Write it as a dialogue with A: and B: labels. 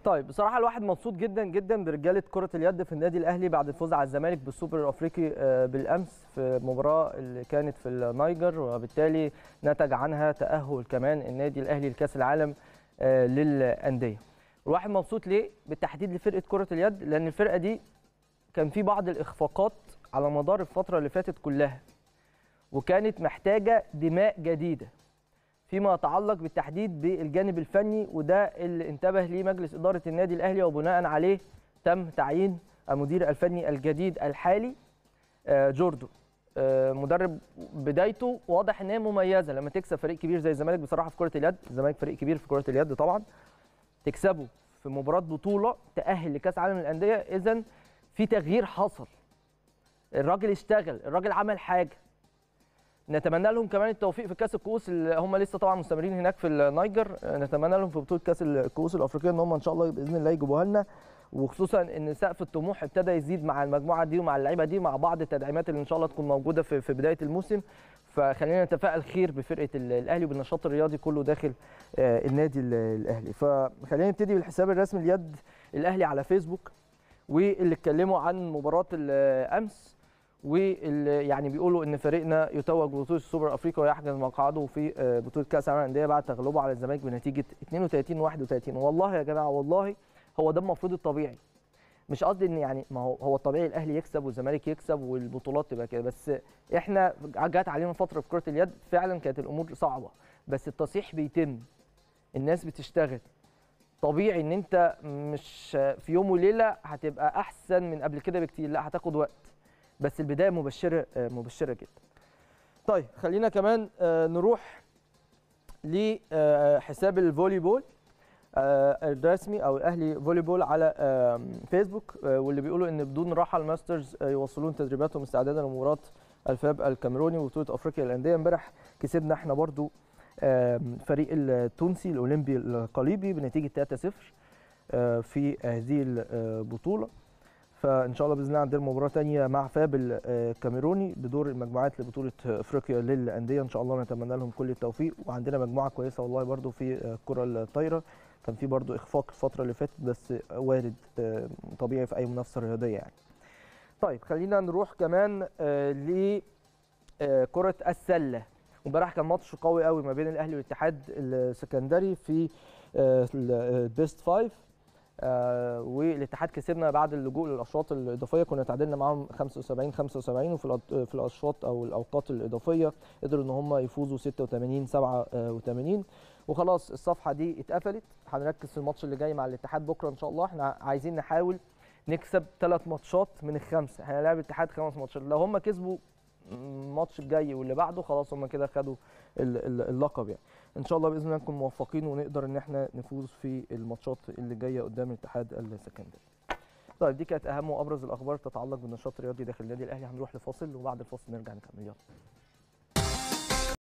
A: طيب بصراحه الواحد مبسوط جدا جدا برجاله كره اليد في النادي الاهلي بعد الفوز على الزمالك بالسوبر الافريقي بالامس في المباراه اللي كانت في النيجر، وبالتالي نتج عنها تاهل كمان النادي الاهلي لكاس العالم للانديه. الواحد مبسوط ليه بالتحديد لفرقه كره اليد؟ لان الفرقه دي كان في بعض الاخفاقات على مدار الفتره اللي فاتت كلها، وكانت محتاجه دماء جديده فيما يتعلق بالتحديد بالجانب الفني، وده اللي انتبه ليه مجلس إدارة النادي الأهلي، وبناء عليه تم تعيين المدير الفني الجديد الحالي جوردو. مدرب بدايته واضح ان هي مميزه لما تكسب فريق كبير زي الزمالك. بصراحه في كره اليد الزمالك فريق كبير في كره اليد طبعا، تكسبه في مباراه بطوله تأهل لكاس عالم الأندية، اذا في تغيير حصل. الراجل اشتغل، الراجل عمل حاجه. نتمنى لهم كمان التوفيق في كاس الكؤوس اللي هم لسه طبعا مستمرين هناك في النيجر. نتمنى لهم في بطوله كاس الكؤوس الافريقيه ان هم ان شاء الله باذن الله يجيبوها لنا، وخصوصا ان سقف الطموح ابتدى يزيد مع المجموعه دي ومع اللعيبه دي مع بعض التدعيمات اللي ان شاء الله تكون موجوده في بدايه الموسم. فخلينا نتفائل خير بفرقه الاهلي وبالنشاط الرياضي كله داخل النادي الاهلي. فخلينا نبتدي بالحساب الرسمي ليد الاهلي على فيسبوك، واللي اتكلموا عن مباراه الامس، واللي يعني بيقولوا ان فريقنا يتوج ببطوله السوبر الافريقي ويحجز مقعده في بطوله كاس العالم للانديه بعد تغلبه على الزمالك بنتيجه 32-31. والله يا جماعه والله هو ده المفروض الطبيعي. مش قصدي ان يعني ما هو الطبيعي الاهلي يكسب والزمالك يكسب والبطولات تبقى كده، بس احنا جت علينا فتره في كره اليد فعلا كانت الامور صعبه، بس التصحيح بيتم، الناس بتشتغل. طبيعي ان انت مش في يوم وليله هتبقى احسن من قبل كده بكتير، لا هتاخد وقت، بس البدايه مبشره جدا. طيب خلينا كمان نروح لحساب الفولي بول الرسمي او الاهلي فولي بول على فيسبوك، واللي بيقولوا ان بدون راحه الماسترز يواصلون تدريباتهم استعدادا لمباراه الفاب الكاميروني وبطوله افريقيا للانديه. امبارح كسبنا احنا برضو فريق التونسي الاولمبي القليبي بنتيجه 3-0 في هذه البطوله. فان شاء الله باذن الله عندنا مباراه ثانيه مع فاب الكاميروني بدور المجموعات لبطوله افريقيا للانديه. ان شاء الله نتمنى لهم كل التوفيق، وعندنا مجموعه كويسه والله برده في الكره الطايره. كان في برده اخفاق الفتره اللي فاتت بس وارد طبيعي في اي منافسه رياضيه يعني. طيب خلينا نروح كمان لكره السله. امبارح كان ماتش قوي قوي ما بين الاهلي والاتحاد السكندري في البيست 5، والاتحاد كسبنا بعد اللجوء للاشواط الاضافيه. كنا تعادلنا معاهم 75-75، وفي الاشواط او الاوقات الاضافيه قدروا ان هم يفوزوا 86-87. وخلاص الصفحه دي اتقفلت. هنركز في الماتش اللي جاي مع الاتحاد بكره ان شاء الله. احنا عايزين نحاول نكسب 3 ماتشات من ال5. هنلاعب الاتحاد 5 ماتشات، لو هم كسبوا الماتش الجاي واللي بعده خلاص هم كده خدوا اللقب يعني. ان شاء الله باذن الله نكون موفقين ونقدر ان احنا نفوز في الماتشات اللي جايه قدام الاتحاد السكندري. طيب دي كانت اهم وابرز الاخبار تتعلق بالنشاط الرياضي داخل النادي الاهلي. هنروح لفاصل وبعد الفاصل نرجع نكمل. يلا.